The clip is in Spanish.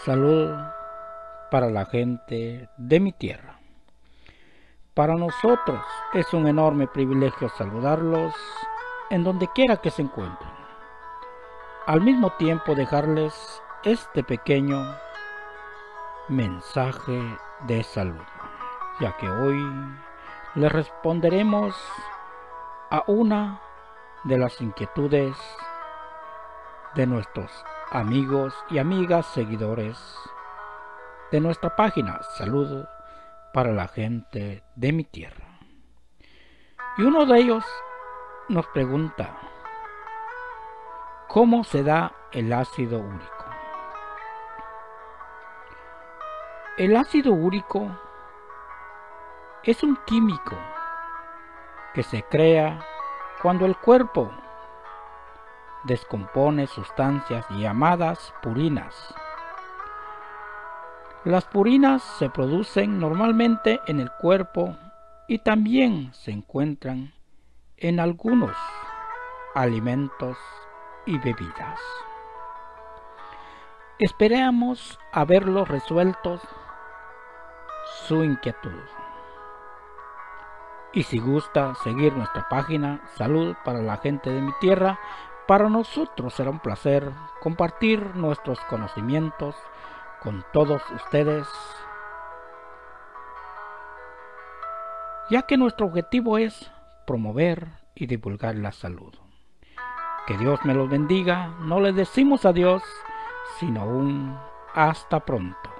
Salud para la gente de mi tierra. Para nosotros es un enorme privilegio saludarlos en donde quiera que se encuentren. Al mismo tiempo dejarles este pequeño mensaje de salud, ya que hoy les responderemos a una de las inquietudes de nuestros amigos y amigas seguidores de nuestra página Salud para la gente de mi tierra. Y uno de ellos nos pregunta: ¿cómo se da el ácido úrico? El ácido úrico es un químico que se crea cuando el cuerpo descompone sustancias llamadas purinas. Las purinas se producen normalmente en el cuerpo y también se encuentran en algunos alimentos y bebidas. Esperamos haberlo resuelto su inquietud. Y si gusta seguir nuestra página Salud para la gente de mi tierra, para nosotros será un placer compartir nuestros conocimientos con todos ustedes, ya que nuestro objetivo es promover y divulgar la salud. Que Dios me los bendiga. No les decimos adiós, sino un hasta pronto.